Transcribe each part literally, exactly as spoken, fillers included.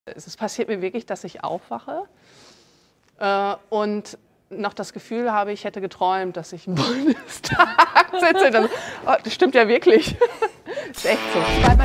Es passiert mir wirklich, dass ich aufwache äh, und noch das Gefühl habe, ich hätte geträumt, dass ich im Bundestag sitze. Dann, oh, das stimmt ja wirklich. Das ist echt so.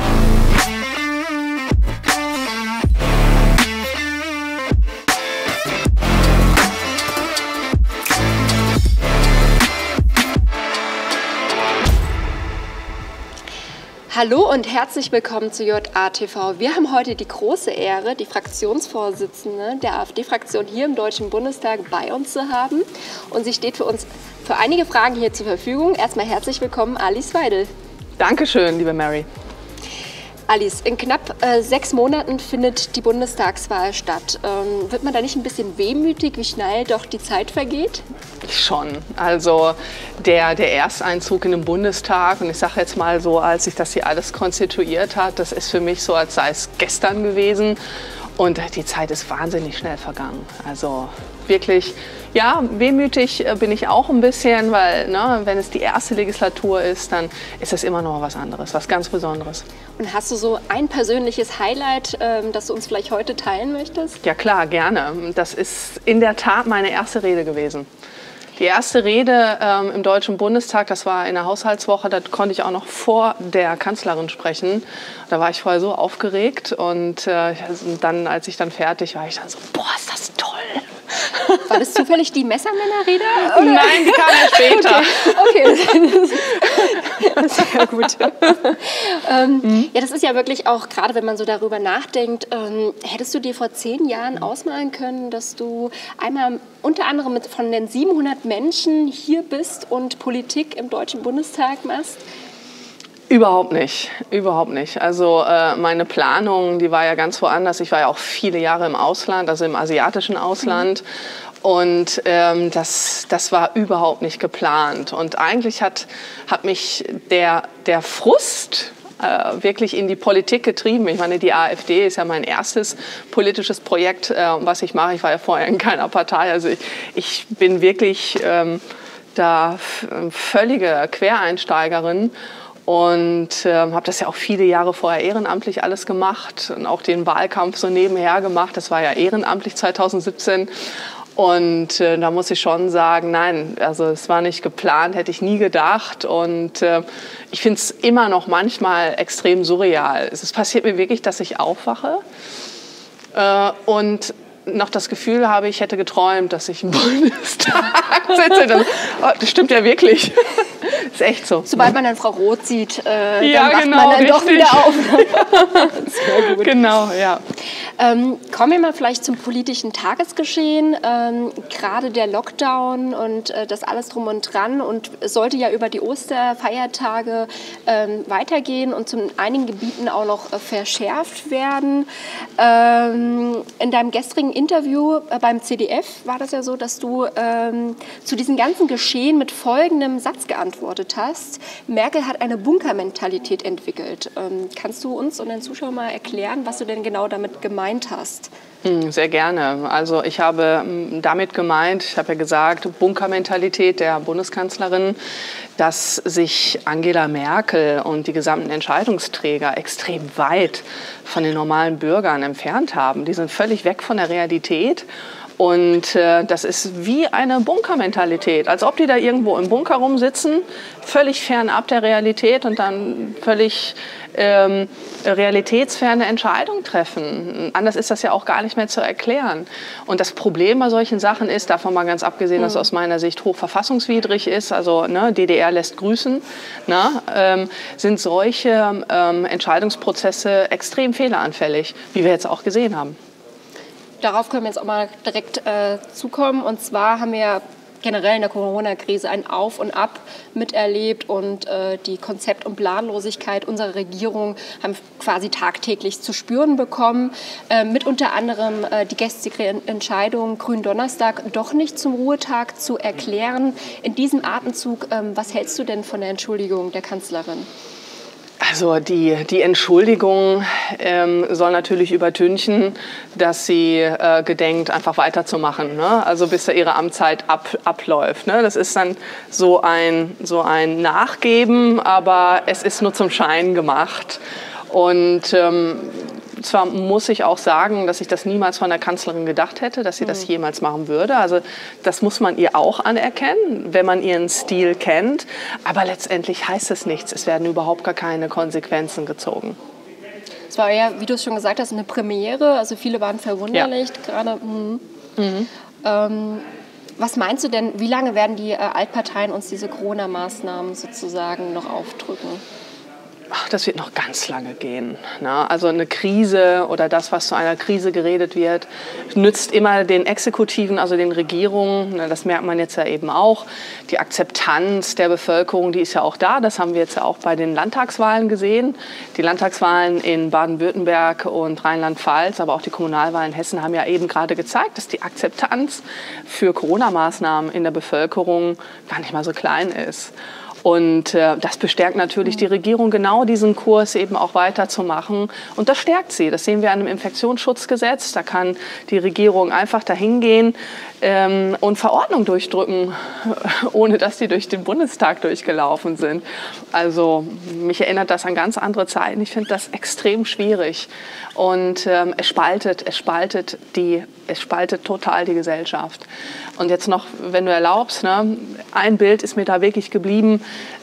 Hallo und herzlich willkommen zu J A T V. Wir haben heute die große Ehre, die Fraktionsvorsitzende der AfD-Fraktion hier im Deutschen Bundestag bei uns zu haben. Und sie steht für uns für einige Fragen hier zur Verfügung. Erstmal herzlich willkommen, Alice Weidel. Dankeschön, liebe Mary. Alice, in knapp äh, sechs Monaten findet die Bundestagswahl statt. Ähm, wird man da nicht ein bisschen wehmütig, wie schnell doch die Zeit vergeht? Schon. Also der, der Ersteinzug in den Bundestag, und ich sage jetzt mal so, als sich das hier alles konstituiert hat, das ist für mich so, als sei es gestern gewesen. Und die Zeit ist wahnsinnig schnell vergangen. Also wirklich, ja, wehmütig bin ich auch ein bisschen, weil ne, wenn es die erste Legislatur ist, dann ist es immer noch was anderes, was ganz Besonderes. Und hast du so ein persönliches Highlight, ähm, das du uns vielleicht heute teilen möchtest? Ja klar, gerne. Das ist in der Tat meine erste Rede gewesen. Die erste Rede ähm, im Deutschen Bundestag, das war in der Haushaltswoche, da konnte ich auch noch vor der Kanzlerin sprechen. Da war ich vorher so aufgeregt und äh, dann, als ich dann fertig war, ich dann so, boah, ist das toll. War das zufällig die Messermännerrede? Oder? Nein, die kam ja später. Okay, okay. Sehr gut. ähm, mhm. Ja, das ist ja wirklich auch, gerade wenn man so darüber nachdenkt, ähm, hättest du dir vor zehn Jahren ausmalen können, dass du einmal unter anderem mit von den siebenhundert Menschen hier bist und Politik im Deutschen Bundestag machst? Überhaupt nicht, überhaupt nicht. Also äh, meine Planung, die war ja ganz woanders. Ich war ja auch viele Jahre im Ausland, also im asiatischen Ausland. Mhm. Und ähm, das, das war überhaupt nicht geplant. Und eigentlich hat, hat mich der, der Frust äh, wirklich in die Politik getrieben. Ich meine, die AfD ist ja mein erstes politisches Projekt, äh, was ich mache. Ich war ja vorher in keiner Partei. Also ich, ich bin wirklich ähm, da völlige Quereinsteigerin. Und äh, habe das ja auch viele Jahre vorher ehrenamtlich alles gemacht und auch den Wahlkampf so nebenher gemacht. Das war ja ehrenamtlich zweitausendsiebzehn. Und äh, da muss ich schon sagen, nein, also es war nicht geplant, hätte ich nie gedacht. Und äh, ich finde es immer noch manchmal extrem surreal. Es passiert mir wirklich, dass ich aufwache äh, und noch das Gefühl habe, ich hätte geträumt, dass ich im Bundestag sitze. Dann, oh, das stimmt ja wirklich. Das ist echt so. Sobald man dann Frau Roth sieht, äh, ja, dann wacht genau, man dann richtig. doch wieder auf. Sehr gut. Genau, ja. Ähm, kommen wir mal vielleicht zum politischen Tagesgeschehen. Ähm, gerade der Lockdown und äh, das alles drum und dran und es sollte ja über die Osterfeiertage ähm, weitergehen und zu einigen Gebieten auch noch äh, verschärft werden. Ähm, in deinem gestrigen Interview äh, beim C D F war das ja so, dass du ähm, zu diesem ganzen Geschehen mit folgendem Satz geantwortet hast. Merkel hat eine Bunkermentalität entwickelt. Ähm, kannst du uns und den Zuschauern mal erklären, was du denn genau damit gemeint hast? Sehr gerne. Also ich habe damit gemeint, ich habe ja gesagt, Bunkermentalität der Bundeskanzlerin, dass sich Angela Merkel und die gesamten Entscheidungsträger extrem weit von den normalen Bürgern entfernt haben. Die sind völlig weg von der Realität. Und äh, das ist wie eine Bunkermentalität, als ob die da irgendwo im Bunker rumsitzen, völlig fernab der Realität und dann völlig ähm, realitätsferne Entscheidungen treffen. Anders ist das ja auch gar nicht mehr zu erklären. Und das Problem bei solchen Sachen ist, davon mal ganz abgesehen, dass es aus meiner Sicht hochverfassungswidrig ist, also ne, D D R lässt grüßen, ne, ähm, sind solche ähm, Entscheidungsprozesse extrem fehleranfällig, wie wir jetzt auch gesehen haben. Darauf können wir jetzt auch mal direkt äh, zukommen. Und zwar haben wir generell in der Corona-Krise ein Auf und Ab miterlebt und äh, die Konzept- und Planlosigkeit unserer Regierung haben quasi tagtäglich zu spüren bekommen. Äh, mit unter anderem äh, die gestrige Entscheidung, Gründonnerstag doch nicht zum Ruhetag zu erklären. In diesem Atemzug, äh, was hältst du denn von der Entschuldigung der Kanzlerin? Also die, die Entschuldigung ähm, soll natürlich übertünchen, dass sie äh, gedenkt, einfach weiterzumachen, ne? Also bis da ihre Amtszeit ab, abläuft. Ne? Das ist dann so ein, so ein Nachgeben, aber es ist nur zum Schein gemacht. Und ähm, zwar muss ich auch sagen, dass ich das niemals von der Kanzlerin gedacht hätte, dass sie das jemals machen würde. Also das muss man ihr auch anerkennen, wenn man ihren Stil kennt. Aber letztendlich heißt es nichts. Es werden überhaupt gar keine Konsequenzen gezogen. Es war ja, wie du es schon gesagt hast, eine Premiere. Also viele waren verwunderlich. Ja. Gerade, mhm. Ähm, was meinst du denn, wie lange werden die äh, Altparteien uns diese Corona-Maßnahmen sozusagen noch aufdrücken? Ach, das wird noch ganz lange gehen. Ne? Also eine Krise oder das, was zu einer Krise geredet wird, nützt immer den Exekutiven, also den Regierungen. Ne? Das merkt man jetzt ja eben auch. Die Akzeptanz der Bevölkerung, die ist ja auch da. Das haben wir jetzt ja auch bei den Landtagswahlen gesehen. Die Landtagswahlen in Baden-Württemberg und Rheinland-Pfalz, aber auch die Kommunalwahlen in Hessen haben ja eben gerade gezeigt, dass die Akzeptanz für Corona-Maßnahmen in der Bevölkerung gar nicht mal so klein ist. Und äh, das bestärkt natürlich die Regierung, genau diesen Kurs eben auch weiterzumachen. Und das stärkt sie. Das sehen wir an dem Infektionsschutzgesetz. Da kann die Regierung einfach dahin gehen ähm, und Verordnungen durchdrücken, ohne dass die durch den Bundestag durchgelaufen sind. Also mich erinnert das an ganz andere Zeiten. Ich finde das extrem schwierig. Und ähm, es spaltet, es spaltet die, es spaltet total die Gesellschaft. Und jetzt noch, wenn du erlaubst, ne, ein Bild ist mir da wirklich geblieben,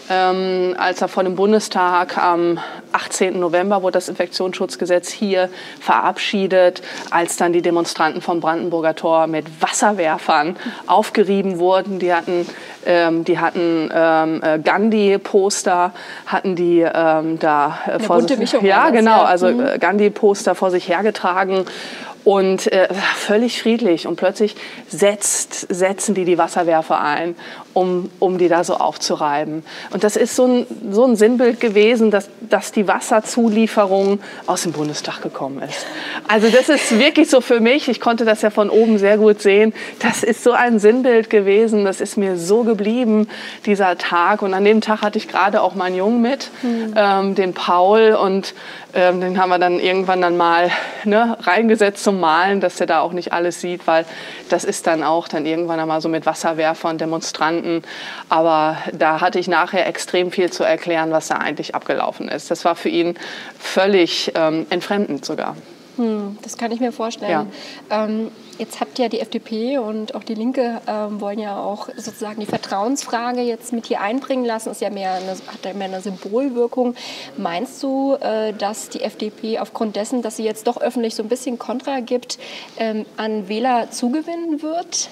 ähm, als er vor dem Bundestag am achtzehnten November wurde das Infektionsschutzgesetz hier verabschiedet, als dann die Demonstranten vom Brandenburger Tor mit Wasserwerfern aufgerieben wurden. Die hatten, ähm, die hatten ähm, Gandhi-Poster, hatten die ähm, da äh, vor bunte Mischung. Ja, genau, ja. also mhm. Gandhi-Poster vor sich hergetragen. Und äh, völlig friedlich. Und plötzlich setzt, setzen die die Wasserwerfer ein, um, um die da so aufzureiben. Und das ist so ein, so ein Sinnbild gewesen, dass, dass die Wasserzulieferung aus dem Bundestag gekommen ist. Also das ist wirklich so für mich, ich konnte das ja von oben sehr gut sehen, das ist so ein Sinnbild gewesen, das ist mir so geblieben, dieser Tag. Und an dem Tag hatte ich gerade auch meinen Jungen mit, mhm. ähm, den Paul, und ähm, den haben wir dann irgendwann dann mal ne, reingesetzt zum Malen, dass der da auch nicht alles sieht, weil das ist dann auch dann irgendwann einmal so mit Wasserwerfern, Demonstranten. Aber da hatte ich nachher extrem viel zu erklären, was da eigentlich abgelaufen ist. Das war für ihn völlig ähm, entfremdend sogar. Hm, das kann ich mir vorstellen. Ja. Ähm, jetzt habt ja die F D P und auch die Linke ähm, wollen ja auch sozusagen die Vertrauensfrage jetzt mit hier einbringen lassen. Ist ja mehr eine, hat ja mehr eine Symbolwirkung. Meinst du, äh, dass die F D P aufgrund dessen, dass sie jetzt doch öffentlich so ein bisschen Kontra gibt, ähm, an Wähler zugewinnen wird?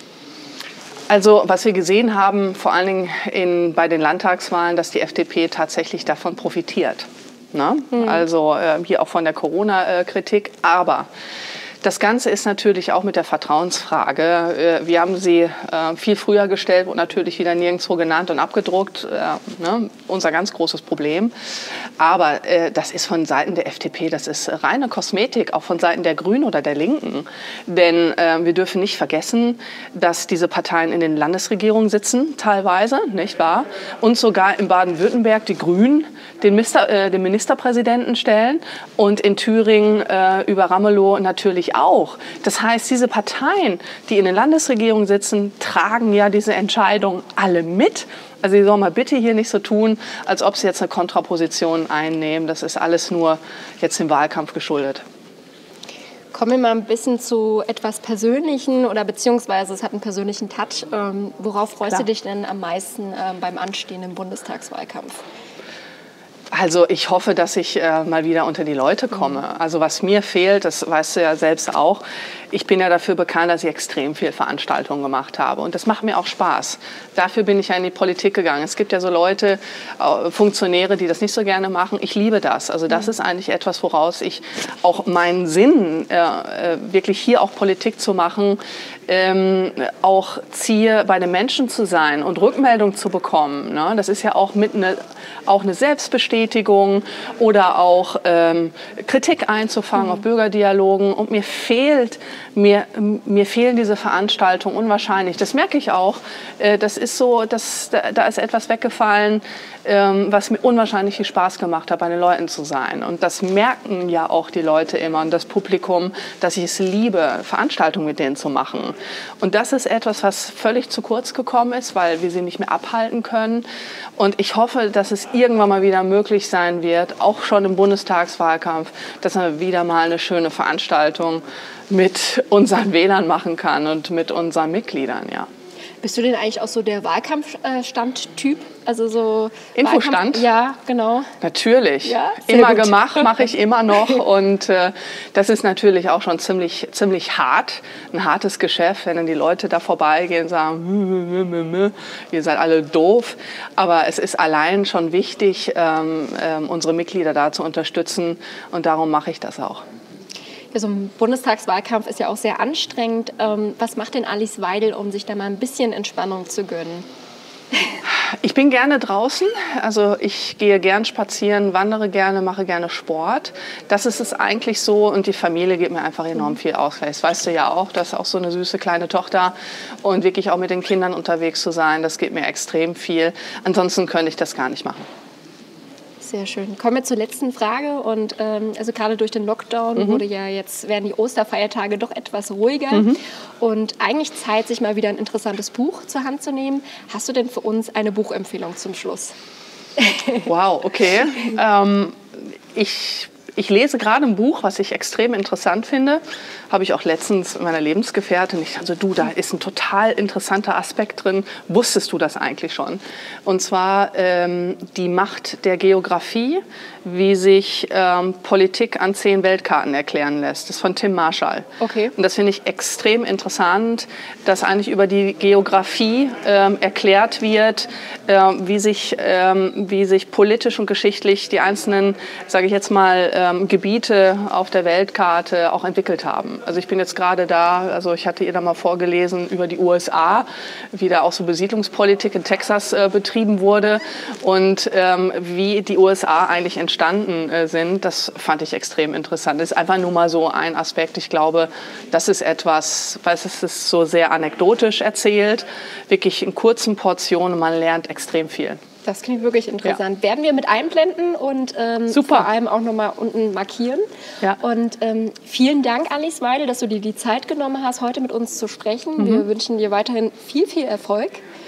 Also was wir gesehen haben, vor allen Dingen in, bei den Landtagswahlen, dass die F D P tatsächlich davon profitiert. Ne? Mhm. Also äh, hier auch von der Corona-Kritik. Aber das Ganze ist natürlich auch mit der Vertrauensfrage. Äh, wir haben sie äh, viel früher gestellt und natürlich wieder nirgendwo genannt und abgedruckt. Äh, ne? Unser ganz großes Problem. Aber äh, das ist von Seiten der F D P, das ist reine Kosmetik, auch von Seiten der Grünen oder der Linken. Denn äh, wir dürfen nicht vergessen, dass diese Parteien in den Landesregierungen sitzen, teilweise, nicht wahr? Und sogar in Baden-Württemberg die Grünen den, Mister, äh, den Ministerpräsidenten stellen und in Thüringen äh, über Ramelow natürlich auch. Das heißt, diese Parteien, die in den Landesregierungen sitzen, tragen ja diese Entscheidung alle mit. Also sie sollen mal bitte hier nicht so tun, als ob sie jetzt eine Kontraposition einnehmen. Das ist alles nur jetzt dem Wahlkampf geschuldet. Kommen wir mal ein bisschen zu etwas Persönlichen oder beziehungsweise es hat einen persönlichen Touch. Ähm, worauf freust Klar. du dich denn am meisten ähm, beim anstehenden Bundestagswahlkampf? Also ich hoffe, dass ich äh, mal wieder unter die Leute komme. Also was mir fehlt, das weißt du ja selbst auch, ich bin ja dafür bekannt, dass ich extrem viel Veranstaltungen gemacht habe. Und das macht mir auch Spaß. Dafür bin ich ja in die Politik gegangen. Es gibt ja so Leute, äh, Funktionäre, die das nicht so gerne machen. Ich liebe das. Also das ist eigentlich etwas, woraus ich auch meinen Sinn, äh, wirklich hier auch Politik zu machen, ähm, auch ziehe, bei den Menschen zu sein und Rückmeldung zu bekommen. Ne? Das ist ja auch mit eine, auch eine Selbstbestätigung oder auch ähm, Kritik einzufangen mhm. auf Bürgerdialogen. Und mir fehlt, mir, mir fehlen diese Veranstaltungen unwahrscheinlich. Das merke ich auch. Äh, das ist so, dass, da, da ist etwas weggefallen, ähm, was mir unwahrscheinlich viel Spaß gemacht hat, bei den Leuten zu sein. Und das merken ja auch die Leute immer und das Publikum, dass ich es liebe, Veranstaltungen mit denen zu machen. Und das ist etwas, was völlig zu kurz gekommen ist, weil wir sie nicht mehr abhalten können. Und ich hoffe, dass es irgendwann mal wieder möglich möglich sein wird, auch schon im Bundestagswahlkampf, dass man wieder mal eine schöne Veranstaltung mit unseren Wählern machen kann und mit unseren Mitgliedern, ja. Bist du denn eigentlich auch so der Wahlkampfstand-Typ? Also so Infostand? Wahlkampf, ja, genau. Natürlich. Ja, sehr immer gut. gemacht, mache ich immer noch. Und äh, das ist natürlich auch schon ziemlich, ziemlich hart. Ein hartes Geschäft, wenn dann die Leute da vorbeigehen und sagen, ihr seid alle doof. Aber es ist allein schon wichtig, ähm, ähm, unsere Mitglieder da zu unterstützen. Und darum mache ich das auch. Ja, so ein Bundestagswahlkampf ist ja auch sehr anstrengend. Ähm, was macht denn Alice Weidel, um sich da mal ein bisschen Entspannung zu gönnen? Ich bin gerne draußen, also ich gehe gern spazieren, wandere gerne, mache gerne Sport. Das ist es eigentlich so und die Familie gibt mir einfach enorm viel Ausgleich. Das weißt du ja auch, das ist auch so eine süße kleine Tochter und wirklich auch mit den Kindern unterwegs zu sein, das gibt mir extrem viel. Ansonsten könnte ich das gar nicht machen. Sehr schön. Kommen wir zur letzten Frage. Und ähm, also gerade durch den Lockdown Mhm. wurde ja jetzt werden die Osterfeiertage doch etwas ruhiger Mhm. und eigentlich Zeit, sich mal wieder ein interessantes Buch zur Hand zu nehmen. Hast du denn für uns eine Buchempfehlung zum Schluss? Wow, okay. ähm, ich Ich lese gerade ein Buch, was ich extrem interessant finde. Habe ich auch letztens mit meiner Lebensgefährtin. Ich also du, da ist ein total interessanter Aspekt drin. Wusstest du das eigentlich schon? Und zwar ähm, die Macht der Geografie, wie sich ähm, Politik an zehn Weltkarten erklären lässt. Das ist von Tim Marshall. Okay. Und das finde ich extrem interessant, dass eigentlich über die Geografie ähm, erklärt wird, ähm, wie sich, ähm, wie sich politisch und geschichtlich die einzelnen, sage ich jetzt mal, ähm, Gebiete auf der Weltkarte auch entwickelt haben. Also ich bin jetzt gerade da, also ich hatte ihr da mal vorgelesen über die U S A, wie da auch so Besiedlungspolitik in Texas äh, betrieben wurde und ähm, wie die U S A eigentlich entstanden äh, sind. Das fand ich extrem interessant. Das ist einfach nur mal so ein Aspekt. Ich glaube, das ist etwas, weil es ist so sehr anekdotisch erzählt, wirklich in kurzen Portionen. Man lernt extrem viel. Das klingt wirklich interessant. Ja. Werden wir mit einblenden und ähm, Super. vor allem auch nochmal unten markieren. Ja. Und ähm, vielen Dank, Alice Weidel, dass du dir die Zeit genommen hast, heute mit uns zu sprechen. Mhm. Wir wünschen dir weiterhin viel, viel Erfolg.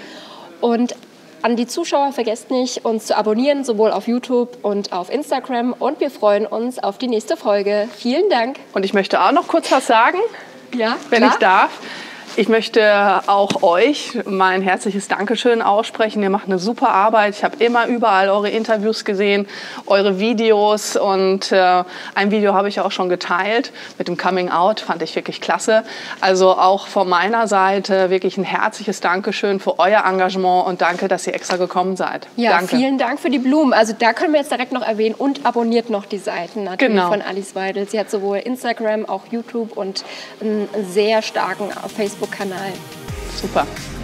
Und an die Zuschauer, vergesst nicht, uns zu abonnieren, sowohl auf YouTube und auf Instagram. Und wir freuen uns auf die nächste Folge. Vielen Dank. Und ich möchte auch noch kurz was sagen, ja, wenn klar. ich darf. Ich möchte auch euch mein herzliches Dankeschön aussprechen. Ihr macht eine super Arbeit. Ich habe immer überall eure Interviews gesehen, eure Videos und äh, ein Video habe ich auch schon geteilt mit dem Coming Out, fand ich wirklich klasse. Also auch von meiner Seite wirklich ein herzliches Dankeschön für euer Engagement und danke, dass ihr extra gekommen seid. Ja, danke. Vielen Dank für die Blumen. Also da können wir jetzt direkt noch erwähnen und abonniert noch die Seiten natürlich Genau. von Alice Weidel. Sie hat sowohl Instagram, auch YouTube und einen sehr starken Facebook-Kanal. Super.